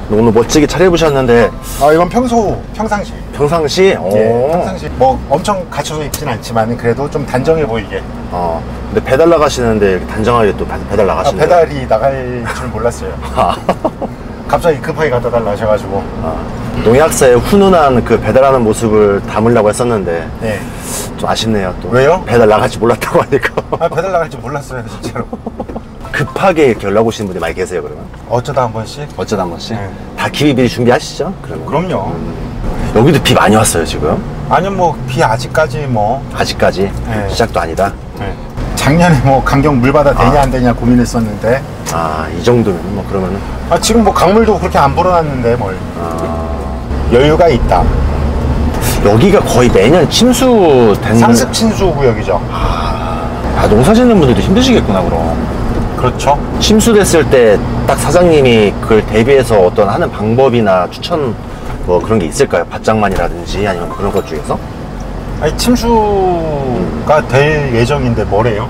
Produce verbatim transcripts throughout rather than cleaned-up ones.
오늘 멋지게 차려입으셨는데. 아, 이건 평소, 평상시. 평상시? 예, 평상시. 뭐 엄청 갖춰져 입진 않지만 그래도 좀 단정해 보이게. 어. 근데 배달 나가시는데 이렇게 단정하게 또 배달 나가시는. 아, 배달이 나갈 줄 몰랐어요. 갑자기 급하게 갖다 달라 하셔가지고. 아, 농약사의 훈훈한 그 배달하는 모습을 담으려고 했었는데. 네. 좀 아쉽네요 또. 왜요? 배달 나갈지 몰랐다고 하니까. 아, 배달 나갈 줄 몰랐어요 진짜로. 급하게 이렇게 연락 오시는 분이 많이 계세요 그러면? 어쩌다 한 번씩? 어쩌다 한 번씩? 네. 다 기미 미리 준비하시죠? 그러면? 그럼요. 음. 여기도 비 많이 왔어요 지금? 아니요, 뭐 비 아직까지 뭐. 아직까지? 네. 시작도 아니다? 네. 작년에 뭐 강경 물바다 되냐 아. 안 되냐 고민했었는데. 아, 이 정도면 뭐 그러면은. 아, 지금 뭐 강물도 그렇게 안 불어났는데 뭘. 아... 여유가 있다. 여기가 거의 매년 침수된. 상습 침수 구역이죠. 아, 아, 농사 짓는 분들도 힘드시겠구나 그럼. 그렇죠. 침수됐을 때 딱 사장님이 그걸 대비해서 어떤 하는 방법이나 추천 뭐 그런 게 있을까요? 밭장만이라든지 아니면 그런 것 중에서? 아니, 침수가 될 예정인데 뭐래요?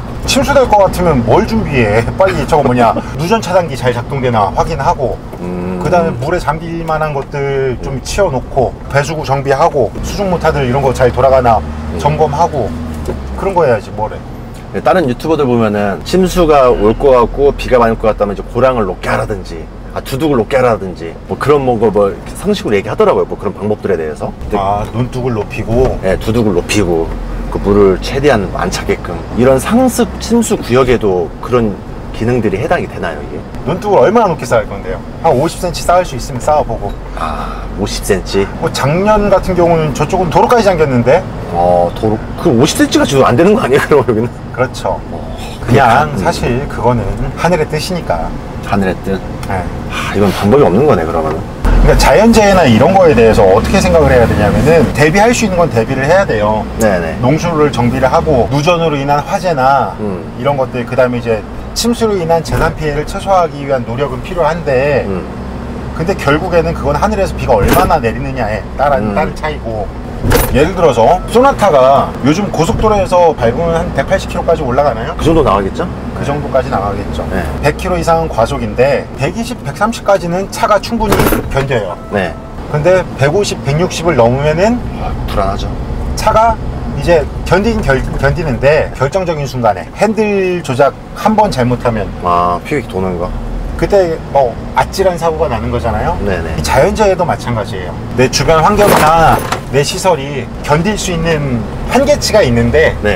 침수될 것 같으면 뭘 준비해? 빨리 저거 뭐냐, 누전 차단기 잘 작동되나 확인하고, 음... 그 다음에 물에 잠길 만한 것들 좀 치워놓고, 배수구 정비하고, 수중 모타들 이런 거 잘 돌아가나 음... 점검하고, 그런 거 해야지 뭐래. 다른 유튜버들 보면은 침수가 올 것 같고 비가 많이 올 것 같다면 이제 고랑을 높게 하라든지, 아, 두둑을 높게 하라든지 뭐 그런 뭐, 뭐 상식으로 얘기하더라고요. 뭐 그런 방법들에 대해서. 아, 눈둑을 높이고. 네, 두둑을 높이고 그 물을 최대한 안 차게끔. 이런 상습 침수 구역에도 그런 기능들이 해당이 되나요 이게? 눈둑을 얼마나 높게 쌓을 건데요? 한 오십 센티미터 쌓을 수 있으면 쌓아보고. 아, 오십 센티미터? 뭐 작년 같은 경우는 저쪽은 도로까지 잠겼는데. 어, 도로. 그럼 오십 센티미터가 지금 안 되는 거 아니에요 그럼 여기는? 그렇죠. 어, 그냥 음. 사실 그거는 하늘의 뜻이니까. 하늘의 뜻? 네. 아, 이건 방법이 없는 거네 그러면은. 그러니까 자연재해나 이런 거에 대해서 어떻게 생각을 해야 되냐면은, 대비할 수 있는 건 대비를 해야 돼요. 네네. 농수를 정비를 하고, 누전으로 인한 화재나 음. 이런 것들, 그 다음에 이제 침수로 인한 재산 피해를 최소화하기 위한 노력은 필요한데, 음. 근데 결국에는 그건 하늘에서 비가 얼마나 내리느냐에 따른, 음. 따른 차이고. 예를 들어서 소나타가 요즘 고속도로에서 밟으면 한 백팔십 킬로미터까지 올라가나요? 그 정도 나가겠죠? 그 정도까지 나가겠죠. 네. 백 킬로미터 이상은 과속인데 백이십, 백삼십까지는 차가 충분히 견뎌요. 네. 근데 백오십, 백육십을 넘으면은 불안하죠. 차가 이제 견디긴 결, 견디는데 결정적인 순간에 핸들 조작 한 번 잘못하면, 아, 퓨익 도는 거. 그때 뭐 아찔한 사고가 나는 거잖아요. 네네. 이 자연재해도 마찬가지예요. 내 주변 환경이나 내 시설이 견딜 수 있는 한계치가 있는데, 네.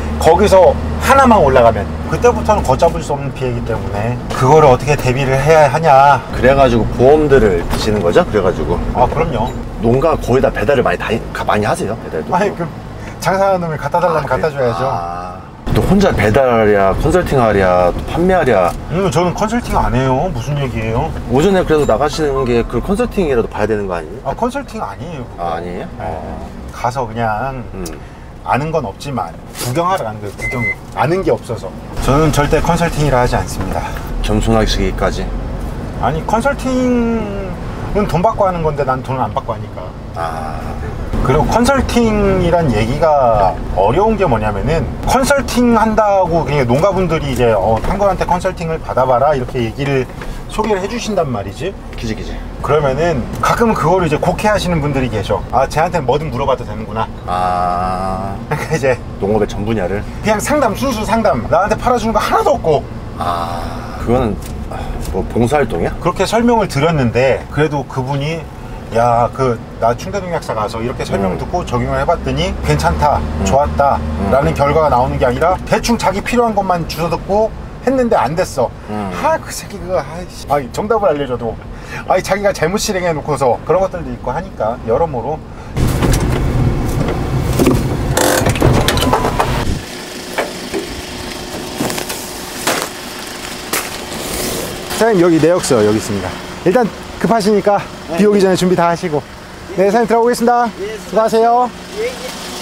거기서 하나만 올라가면 그때부터는 걷잡을 수 없는 피해이기 때문에 그거를 어떻게 대비를 해야 하냐. 그래가지고 보험들을 드시는 거죠? 그래가지고. 아, 그럼요. 농가 거의 다 배달을 많이 다니, 많이 하세요? 배달도? 아니, 그 장사하는 놈이 갖다 달라면 아, 갖다 그래? 줘야죠. 아, 또 혼자 배달하랴, 컨설팅 하랴, 또 판매하랴. 음, 저는 컨설팅 안 해요. 무슨 얘기예요? 오전에 그래도 나가시는 게 그 컨설팅이라도 봐야 되는 거 아니에요? 아, 컨설팅 아니에요. 그거. 아, 아니에요? 네. 가서 그냥 음. 아는 건 없지만 구경하러 가는 거예요. 구경. 아는 게 없어서. 저는 절대 컨설팅이라 하지 않습니다. 겸손하시기까지. 아니, 컨설팅은 돈 받고 하는 건데 난 돈을 안 받고 하니까. 아. 그리고 컨설팅이란 얘기가 어려운 게 뭐냐면은, 컨설팅 한다고 그냥 농가분들이 이제 어, 탕골한테 컨설팅을 받아봐라 이렇게 얘기를 소개를 해주신단 말이지. 기지 기지. 그러면은 가끔은 그거를 이제 곡해 하시는 분들이 계셔. 아, 쟤한테 뭐든 물어봐도 되는구나. 아. 그러니까 이제 농업의 전 분야를 그냥 상담, 순수 상담. 나한테 팔아주는 거 하나도 없고. 아, 그거는 뭐 봉사활동이야? 그렇게 설명을 드렸는데, 그래도 그분이 야, 그 나 충대농약사 가서 이렇게 설명을 음. 듣고 적용을 해봤더니 괜찮다, 음. 좋았다 음. 라는 결과가 나오는 게 아니라 대충 자기 필요한 것만 주워 듣고 했는데 안 됐어. 음. 아, 그 새끼 그거 아이씨. 아이, 정답을 알려줘도 아이, 자기가 잘못 실행해 놓고서 그런 것들도 있고 하니까 여러모로. 사장님, 여기 내역서 여기 있습니다. 일단 급하시니까 네. 비 오기 전에 준비 다 하시고. 네, 사장님 들어가보겠습니다. 예, 수고하세요. 예, 예.